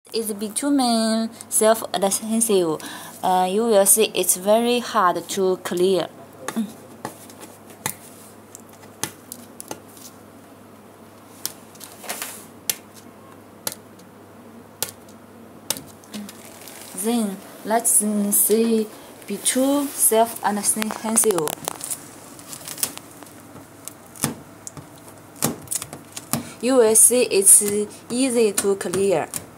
Is bitumen self-adhesive? You will see it's very hard to clear. Then let's see bitumen self-adhesive. You will see it's easy to clear.